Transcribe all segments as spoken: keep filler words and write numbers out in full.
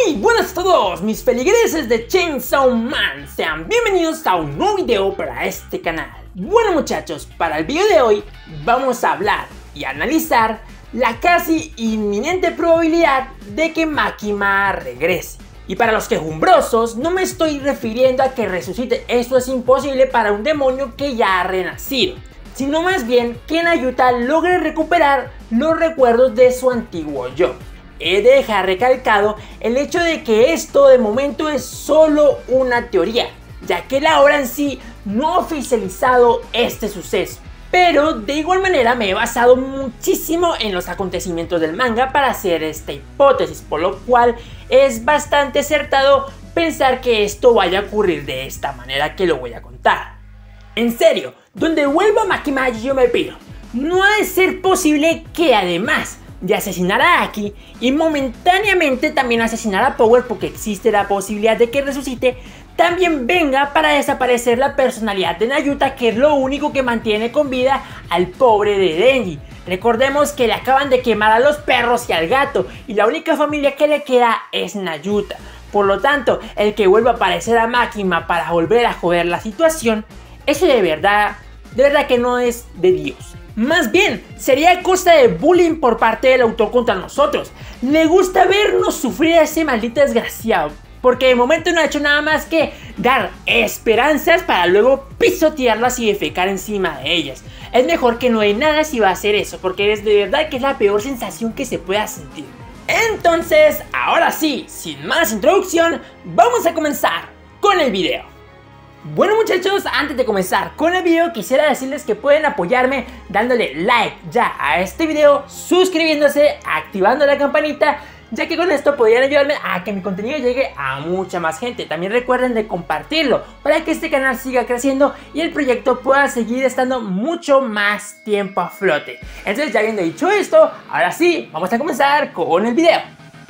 Muy buenas a todos mis feligreses de Chainsaw Man, sean bienvenidos a un nuevo video para este canal. Bueno muchachos, para el video de hoy vamos a hablar y analizar la casi inminente probabilidad de que Makima regrese. Y para los quejumbrosos, no me estoy refiriendo a que resucite, eso es imposible para un demonio que ya ha renacido, sino más bien que Nayuta logre recuperar los recuerdos de su antiguo yo. He de dejar recalcado el hecho de que esto de momento es solo una teoría, ya que la obra en sí no ha oficializado este suceso. Pero de igual manera me he basado muchísimo en los acontecimientos del manga para hacer esta hipótesis, por lo cual es bastante acertado pensar que esto vaya a ocurrir de esta manera que lo voy a contar. En serio, donde vuelva Makima yo me pido, no ha de ser posible que además de asesinar a Aki y momentáneamente también asesinar a Power, porque existe la posibilidad de que resucite, también venga para desaparecer la personalidad de Nayuta, que es lo único que mantiene con vida al pobre de Denji. Recordemos que le acaban de quemar a los perros y al gato, y la única familia que le queda es Nayuta. Por lo tanto, el que vuelva a aparecer a Makima para volver a joder la situación, eso de verdad, de verdad que no es de Dios. Más bien, sería cosa de bullying por parte del autor contra nosotros. Le gusta vernos sufrir a ese maldito desgraciado, porque de momento no ha hecho nada más que dar esperanzas para luego pisotearlas y defecar encima de ellas. Es mejor que no hay nada si va a hacer eso, porque es de verdad que es la peor sensación que se pueda sentir. Entonces, ahora sí, sin más introducción, vamos a comenzar con el video. Bueno muchachos, antes de comenzar con el video quisiera decirles que pueden apoyarme dándole like ya a este video, suscribiéndose, activando la campanita, ya que con esto podrían ayudarme a que mi contenido llegue a mucha más gente. También recuerden de compartirlo para que este canal siga creciendo y el proyecto pueda seguir estando mucho más tiempo a flote. Entonces, ya habiendo dicho esto, ahora sí, vamos a comenzar con el video.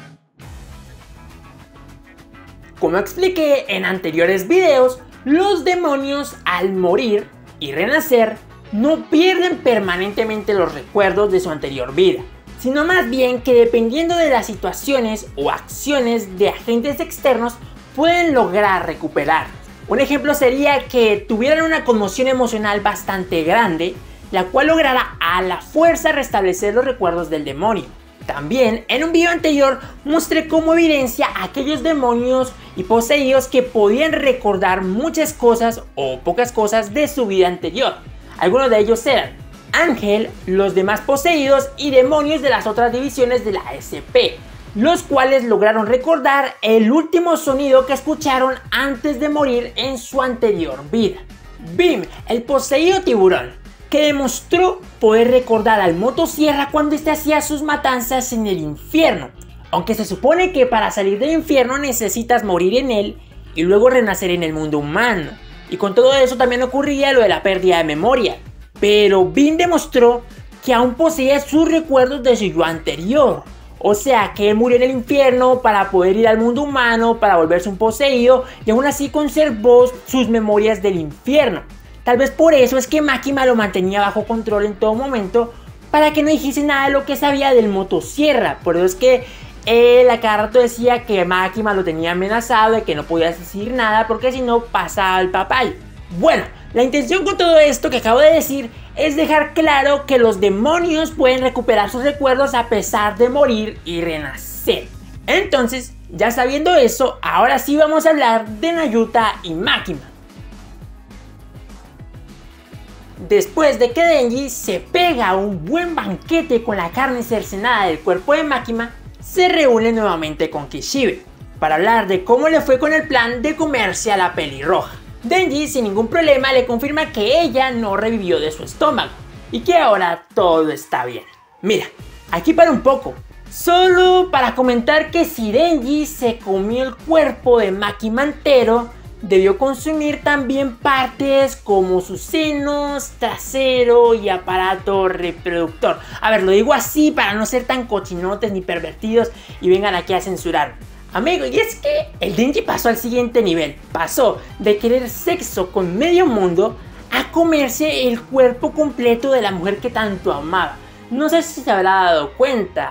Como expliqué en anteriores videos, los demonios al morir y renacer no pierden permanentemente los recuerdos de su anterior vida, sino más bien que dependiendo de las situaciones o acciones de agentes externos pueden lograr recuperarlos. Un ejemplo sería que tuvieran una conmoción emocional bastante grande, la cual lograra a la fuerza restablecer los recuerdos del demonio. También en un video anterior mostré como evidencia a aquellos demonios y poseídos que podían recordar muchas cosas o pocas cosas de su vida anterior. Algunos de ellos eran Ángel, los demás poseídos y demonios de las otras divisiones de la S P, los cuales lograron recordar el último sonido que escucharon antes de morir en su anterior vida. Bim, el poseído tiburón, que demostró poder recordar al motosierra cuando éste hacía sus matanzas en el infierno, aunque se supone que para salir del infierno necesitas morir en él y luego renacer en el mundo humano, y con todo eso también ocurría lo de la pérdida de memoria, pero Bim demostró que aún poseía sus recuerdos de su yo anterior, o sea que él murió en el infierno para poder ir al mundo humano, para volverse un poseído, y aún así conservó sus memorias del infierno. Tal vez por eso es que Makima lo mantenía bajo control en todo momento, para que no dijese nada de lo que sabía del motosierra. Por eso es que él a cada rato decía que Makima lo tenía amenazado, de que no podía decir nada porque si no pasaba el papayo. Bueno, la intención con todo esto que acabo de decir es dejar claro que los demonios pueden recuperar sus recuerdos a pesar de morir y renacer. Entonces, ya sabiendo eso, ahora sí vamos a hablar de Nayuta y Makima. Después de que Denji se pega un buen banquete con la carne cercenada del cuerpo de Makima, se reúne nuevamente con Kishibe para hablar de cómo le fue con el plan de comerse a la pelirroja. Denji sin ningún problema le confirma que ella no revivió de su estómago y que ahora todo está bien. Mira, aquí para un poco, solo para comentar que si Denji se comió el cuerpo de Makima entero, debió consumir también partes como sus senos, trasero y aparato reproductor. A ver, lo digo así para no ser tan cochinotes ni pervertidos y vengan aquí a censurar. Amigo, y es que el Denji pasó al siguiente nivel. Pasó de querer sexo con medio mundo a comerse el cuerpo completo de la mujer que tanto amaba. No sé si se habrá dado cuenta.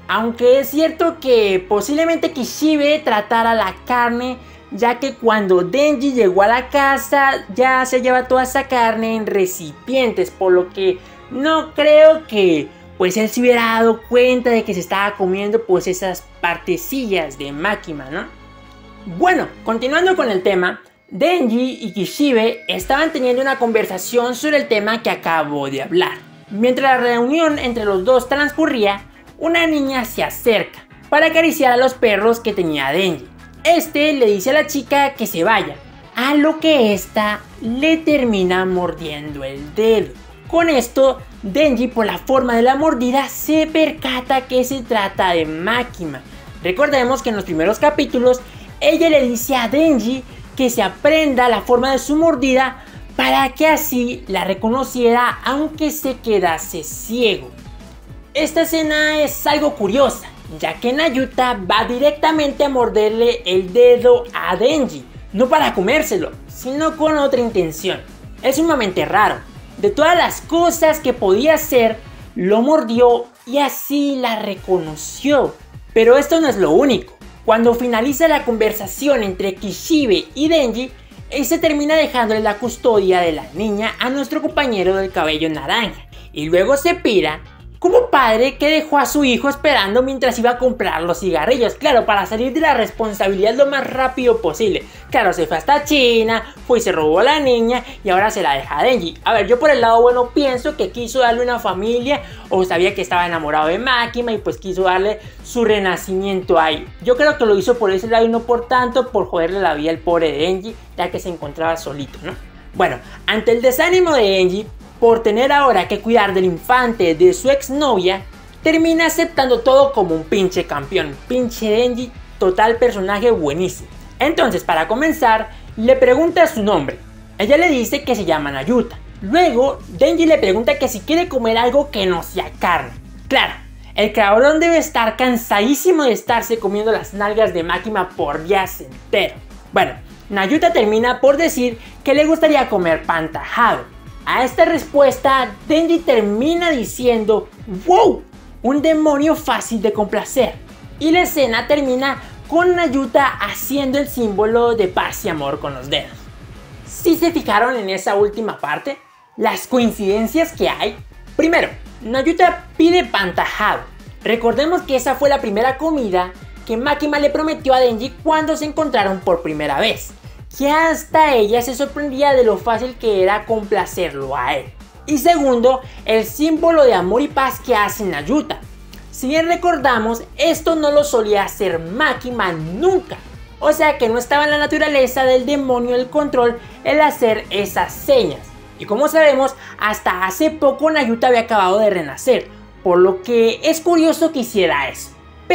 Aunque es cierto que posiblemente Kishibe tratara la carne, ya que cuando Denji llegó a la casa ya se lleva toda esa carne en recipientes, por lo que no creo que pues él se hubiera dado cuenta de que se estaba comiendo pues esas partecillas de Makima, ¿no? Bueno, continuando con el tema, Denji y Kishibe estaban teniendo una conversación sobre el tema que acabo de hablar. Mientras la reunión entre los dos transcurría, una niña se acerca para acariciar a los perros que tenía Denji. Este le dice a la chica que se vaya, a lo que esta le termina mordiendo el dedo. Con esto, Denji, por la forma de la mordida, se percata que se trata de Makima. Recordemos que en los primeros capítulos, ella le dice a Denji que se aprenda la forma de su mordida para que así la reconociera aunque se quedase ciego. Esta escena es algo curiosa, ya que Nayuta va directamente a morderle el dedo a Denji, no para comérselo, sino con otra intención. Es sumamente raro. De todas las cosas que podía hacer, lo mordió y así la reconoció. Pero esto no es lo único. Cuando finaliza la conversación entre Kishibe y Denji, él se termina dejándole la custodia de la niña a nuestro compañero del cabello naranja. Y luego se pira como padre que dejó a su hijo esperando mientras iba a comprar los cigarrillos. Claro, para salir de la responsabilidad lo más rápido posible. Claro, se fue hasta China, fue y se robó a la niña y ahora se la deja a Denji. A ver, yo por el lado bueno pienso que quiso darle una familia o sabía que estaba enamorado de Makima y pues quiso darle su renacimiento ahí. Yo creo que lo hizo por ese lado y no por tanto por joderle la vida al pobre Denji, ya que se encontraba solito, ¿no? Bueno, ante el desánimo de Denji por tener ahora que cuidar del infante de su exnovia, termina aceptando todo como un pinche campeón. Pinche Denji, total personaje buenísimo. Entonces, para comenzar, le pregunta su nombre. Ella le dice que se llama Nayuta. Luego, Denji le pregunta que si quiere comer algo que no sea carne. Claro, el cabrón debe estar cansadísimo de estarse comiendo las nalgas de Makima por días enteros. Bueno, Nayuta termina por decir que le gustaría comer pan tajado. A esta respuesta, Denji termina diciendo ¡wow! Un demonio fácil de complacer. Y la escena termina con Nayuta haciendo el símbolo de paz y amor con los dedos. ¿Sí se fijaron en esa última parte? Las coincidencias que hay. Primero, Nayuta pide pan tajado. Recordemos que esa fue la primera comida que Makima le prometió a Denji cuando se encontraron por primera vez, que hasta ella se sorprendía de lo fácil que era complacerlo a él. Y segundo, el símbolo de amor y paz que hace Nayuta. Si bien recordamos, esto no lo solía hacer Makima nunca. O sea que no estaba en la naturaleza del demonio el control el hacer esas señas. Y como sabemos, hasta hace poco Nayuta había acabado de renacer, por lo que es curioso que hiciera eso.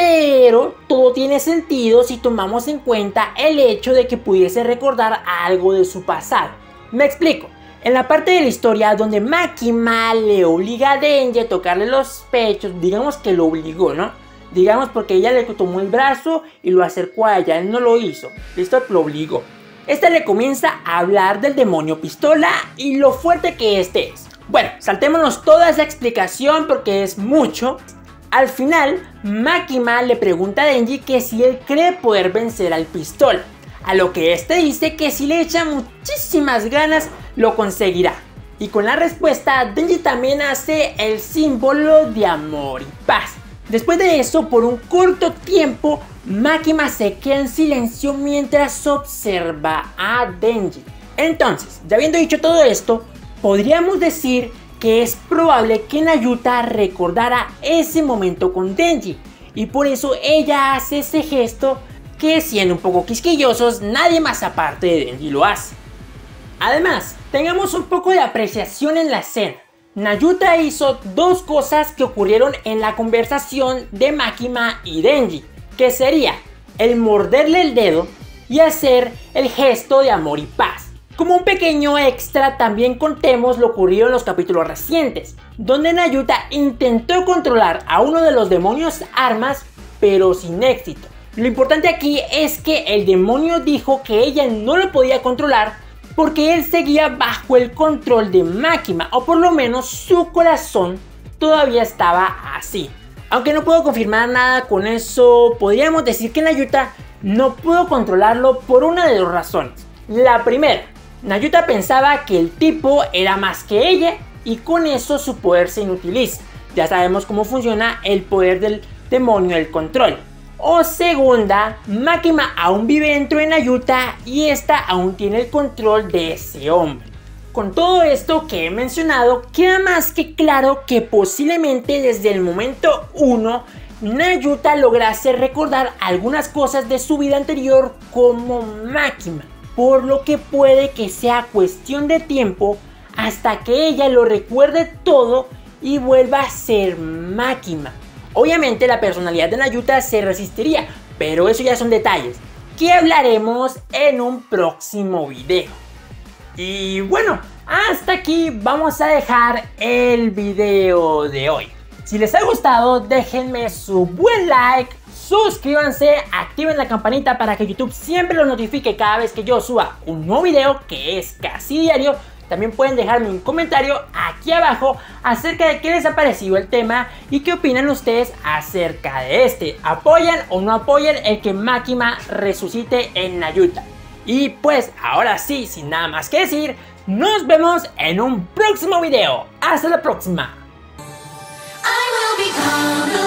Pero todo tiene sentido si tomamos en cuenta el hecho de que pudiese recordar algo de su pasado. Me explico. En la parte de la historia donde Makima le obliga a Denji a tocarle los pechos, digamos que lo obligó, ¿no? Digamos porque ella le tomó el brazo y lo acercó a ella, él no lo hizo, listo, lo obligó. Esta le comienza a hablar del demonio pistola y lo fuerte que este es. Bueno, saltémonos toda esa explicación porque es mucho. Al final, Makima le pregunta a Denji que si él cree poder vencer al pistola, a lo que este dice que si le echa muchísimas ganas lo conseguirá. Y con la respuesta, Denji también hace el símbolo de amor y paz. Después de eso, por un corto tiempo, Makima se queda en silencio mientras observa a Denji. Entonces, ya habiendo dicho todo esto, podríamos decir que es probable que Nayuta recordara ese momento con Denji y por eso ella hace ese gesto que, siendo un poco quisquillosos, nadie más aparte de Denji lo hace. Además, tengamos un poco de apreciación en la escena. Nayuta hizo dos cosas que ocurrieron en la conversación de Makima y Denji, que sería el morderle el dedo y hacer el gesto de amor y paz. Como un pequeño extra, también contemos lo ocurrido en los capítulos recientes, donde Nayuta intentó controlar a uno de los demonios armas, pero sin éxito. Lo importante aquí es que el demonio dijo que ella no lo podía controlar porque él seguía bajo el control de Makima, o por lo menos su corazón todavía estaba así. Aunque no puedo confirmar nada con eso, podríamos decir que Nayuta no pudo controlarlo por una de dos razones. La primera, Nayuta pensaba que el tipo era más que ella y con eso su poder se inutiliza. Ya sabemos cómo funciona el poder del demonio del control. O segunda, Makima aún vive dentro de Nayuta y esta aún tiene el control de ese hombre. Con todo esto que he mencionado, queda más que claro que posiblemente desde el momento uno, Nayuta lograse recordar algunas cosas de su vida anterior como Makima, por lo que puede que sea cuestión de tiempo hasta que ella lo recuerde todo y vuelva a ser Makima. Obviamente la personalidad de Nayuta se resistiría, pero eso ya son detalles que hablaremos en un próximo video. Y bueno, hasta aquí vamos a dejar el video de hoy. Si les ha gustado, déjenme su buen like, suscríbanse, activen la campanita para que YouTube siempre los notifique cada vez que yo suba un nuevo video, que es casi diario. También pueden dejarme un comentario aquí abajo acerca de qué les ha parecido el tema y qué opinan ustedes acerca de este. ¿Apoyan o no apoyan el que Makima resucite en Nayuta? Y pues ahora sí, sin nada más que decir, nos vemos en un próximo video. Hasta la próxima. I will become